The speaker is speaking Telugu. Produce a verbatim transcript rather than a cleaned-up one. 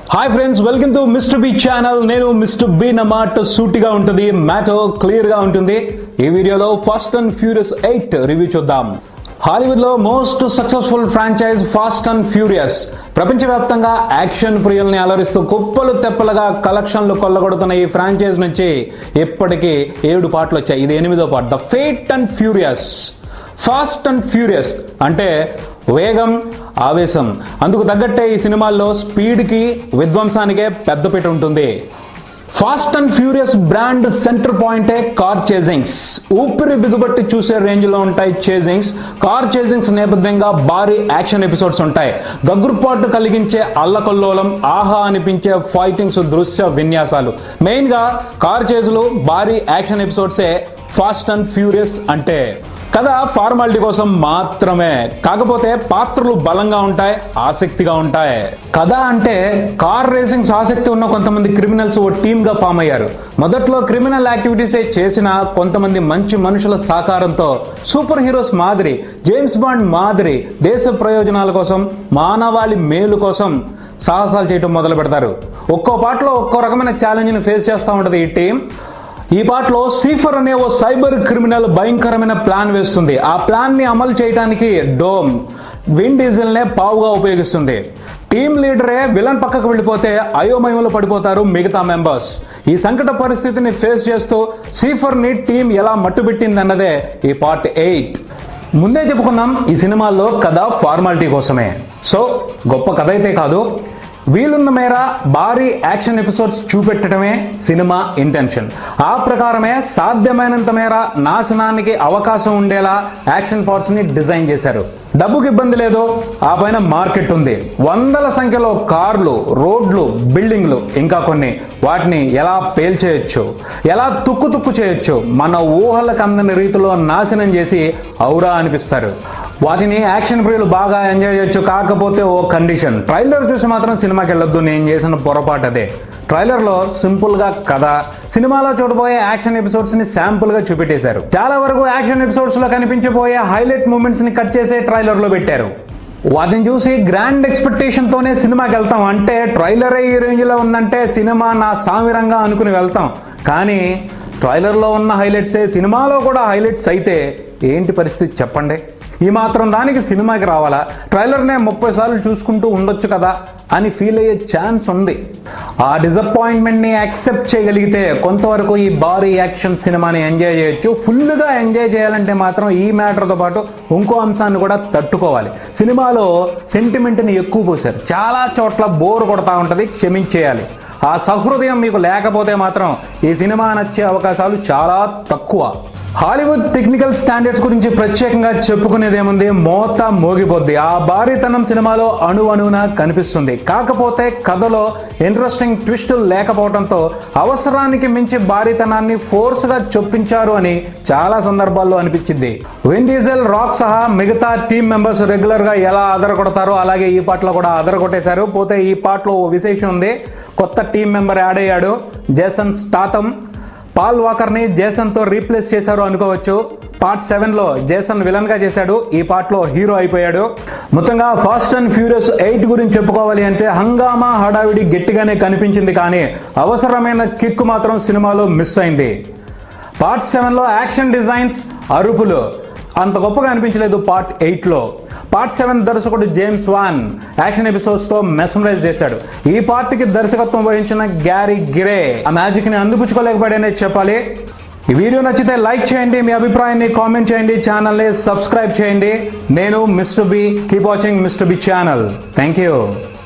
Hi friends, welcome to mister B channel. నేను మిస్టర్ బి నా మాట సూటిగా ఉంటుంది, మ్యాటర్ క్లియర్ గా ఉంటుంది. ఈ వీడియోలో fast and furious eight review చూద్దాం. హాలీవుడ్ లో most successful franchise fast and furious ప్రపంచవ్యాప్తంగా యాక్షన్ ప్రియుల్ని అలరిస్తూ కుప్పలు తెప్పలుగా కలెక్షన్లు కొల్లగొడుతున్న ఈ ఫ్రాంచైజ్ నుంచి ఇప్పటికీ ఏడు పాటలు వచ్చాయి. ఇది ఎనిమిదో పాట, the fate and furious. Fast and furious అంటే వేగం, ఆవేశం. అందుకు తగ్గట్టే ఈ సినిమాల్లో స్పీడ్కి, విధ్వంసానికే పెద్దపీట ఉంటుంది. Fast and furious brand center పాయింటే కార్ చేజింగ్స్. ఊపిరి బిగుబట్టి చూసే రేంజ్లో ఉంటాయి చేజింగ్స్. కార్ చేజింగ్స్ నేపథ్యంగా భారీ యాక్షన్ ఎపిసోడ్స్ ఉంటాయి. గగ్గురుపాటు కలిగించే అల్లకల్లోలం, ఆహా అనిపించే ఫైటింగ్స్, దృశ్య విన్యాసాలు. మెయిన్గా కార్ చేజులు, భారీ యాక్షన్ ఎపిసోడ్సే ఫాస్ట్ అండ్ ఫ్యూరియస్ అంటే. కథ ఫార్మాలిటీ కోసం మాత్రమే, కాకపోతే పాత్రలు బలంగా ఉంటాయి, ఆసక్తిగా ఉంటాయి. కథ అంటే కార్ రేసింగ్స్ ఆసక్తి ఉన్న కొంతమంది క్రిమినల్స్ ఓ టీమ్ గా ఫామ్ అయ్యారు. మొదట్లో క్రిమినల్ యాక్టివిటీసే చేసిన కొంతమంది మంచి మనుషుల సహకారంతో సూపర్ హీరోస్ మాదిరి, జేమ్స్ బాండ్ మాదిరి దేశ ప్రయోజనాల కోసం, మానవాళి మేలు కోసం సాహసాలు చేయటం మొదలు పెడతారు. ఒక్కో పాటలో ఒక్కో రకమైన ఛాలెంజ్ ని ఫేస్ చేస్తూ ఉంటుంది ఈ టీం. ఈ పాటలో సీఫర్ అనే ఓ సైబర్ క్రిమినల్ భయంకరమైన ప్లాన్ వేస్తుంది. ఆ ప్లాన్ ని అమలు చేయడానికి డోమ్, విన్ డీజిల్ నే పావుగా ఉపయోగిస్తుంది. టీమ్ లీడరే విలన్ పక్కకు వెళ్ళిపోతే అయోమయంలో పడిపోతారు మిగతా మెంబర్స్. ఈ సంకట పరిస్థితిని ఫేస్ చేస్తూ సీఫర్ ని టీం ఎలా మట్టుబెట్టిందన్నదే ఈ పార్ట్ ఎయిట్. ముందే చెప్పుకున్నాం, ఈ సినిమాల్లో కథ ఫార్మాలిటీ కోసమే. సో గొప్ప కథ అయితే కాదు, వీలున్న మేర భారీ యాక్షన్ ఎపిసోడ్స్ చూపెట్టడమే సినిమా ఇంటెన్షన్. ఆ ప్రకారమే సాధ్యమైనంత మేర నాశనానికి అవకాశం ఉండేలా యాక్షన్ పార్ట్స్ ని డిజైన్ చేశారు. డబ్బుకి ఇబ్బంది లేదు, ఆ పైన మార్కెట్ ఉంది. వందల సంఖ్యలో కార్లు, రోడ్లు, బిల్డింగ్లు, ఇంకా కొన్ని. వాటిని ఎలా పేల్చేయచ్చు, ఎలా తుక్కు తుక్కు చేయొచ్చు, మన ఊహలకు అందని రీతిలో నాశనం చేసి ఔరా అనిపిస్తారు. వాటిని యాక్షన్ ప్రియులు బాగా ఎంజాయ్ చేయొచ్చు. కాకపోతే ఓ కండిషన్, ట్రైలర్ చూసి మాత్రం సినిమాకి వెళ్ళొద్దు. నేను చేసిన పొరపాటు అదే. ట్రైలర్లో సింపుల్ గా కథ, సినిమాలో చూడబోయే యాక్షన్ ఎపిసోడ్స్ ని శాంపుల్ గా చూపెట్టేశారు. చాలా వరకు యాక్షన్ ఎపిసోడ్స్ లో కనిపించబోయే హైలైట్ మూమెంట్స్ ని కట్ చేసే ట్రైలర్ లో పెట్టారు. వాటిని చూసి గ్రాండ్ ఎక్స్పెక్టేషన్ తోనే సినిమాకి వెళ్తాం. అంటే ట్రైలరే ఈ రేంజ్ లో ఉందంటే సినిమా నా సామిరంగా అనుకుని వెళ్తాం. కానీ ట్రైలర్లో ఉన్న హైలైట్సే సినిమాలో కూడా హైలైట్స్ అయితే ఏంటి పరిస్థితి చెప్పండి? ఈ మాత్రం దానికి సినిమాకి రావాలా? ట్రైలర్నే ముప్పై సార్లు చూసుకుంటూ ఉండొచ్చు కదా అని ఫీల్ అయ్యే ఛాన్స్ ఉంది. ఆ డిసప్పాయింట్మెంట్ని యాక్సెప్ట్ చేయగలిగితే కొంతవరకు ఈ భారీ యాక్షన్ సినిమాని ఎంజాయ్ చేయొచ్చు. ఫుల్గా ఎంజాయ్ చేయాలంటే మాత్రం ఈ మ్యాటర్తో పాటు ఇంకో అంశాన్ని కూడా తట్టుకోవాలి. సినిమాలో సెంటిమెంట్ని ఎక్కువ పోసారు. చాలా చోట్ల బోర్ కొడతా ఉంటుంది, క్షమించేయాలి. ఆ సహృదయం మీకు లేకపోతే మాత్రం ఈ సినిమా నచ్చే అవకాశాలు చాలా తక్కువ. హాలీవుడ్ టెక్నికల్ స్టాండర్డ్స్ గురించి ప్రత్యేకంగా చెప్పుకునేదేముంది, మోత మోగిపోద్ది. ఆ భారీతనం సినిమాలో అణు అణువున కనిపిస్తుంది. కాకపోతే కథలో ఇంట్రెస్టింగ్ ట్విస్ట్ లేకపోవడంతో అవసరానికి మించి భారీతనాన్ని ఫోర్స్ గా చొప్పించారు అని చాలా సందర్భాల్లో అనిపించింది. విన్ డీజిల్, రాక్ సహా మిగతా టీమ్ మెంబర్స్ రెగ్యులర్ గా ఎలా అదరగొడతారో అలాగే ఈ పాటలో కూడా అదరగొట్టేశారు. పోతే ఈ పాటలో ఓ విశేషం ఉంది. కొత్త టీం మెంబర్ యాడ్ అయ్యాడు, జేసన్ స్టాథమ్. పాల్ వాకర్ ని జేసన్ తో రీప్లేస్ చేశారు అనుకోవచ్చు. పార్ట్ సెవెన్ లో జేసన్ విలన్ గా చేశాడు, ఈ పార్ట్ లో హీరో అయిపోయాడు. మొత్తంగా ఫాస్ట్ అండ్ ఫ్యూరియస్ ఎయిట్ గురించి చెప్పుకోవాలి అంటే హంగామా, హడావిడి గట్టిగానే కనిపించింది. కానీ అవసరమైన కిక్ మాత్రం సినిమాలో మిస్ అయింది. పార్ట్ సెవెన్ లో యాక్షన్ డిజైన్స్, అరుపులు అంత గొప్పగా అనిపించలేదు. పార్ట్ ఎయిట్ లో పార్ట్ సెవెన్ దర్శకుడు జేమ్స్ వాన్ యాక్షన్ ఎపిసోడ్స్ తో మెస్మరైజ్ చేశాడు. ఈ పార్ట్ కి దర్శకత్వం వహించిన గ్యారీ గిరే ఆ మ్యాజిక్ ని అందిపుచ్చుకోలేకపోయాడనే చెప్పాలి. ఈ వీడియో నచ్చితే లైక్ చేయండి, మీ అభిప్రాయాన్ని కామెంట్ చేయండి, ఛానల్ ని సబ్స్క్రైబ్ చేయండి. నేను mister B, keep watching mister B channel. Thank you.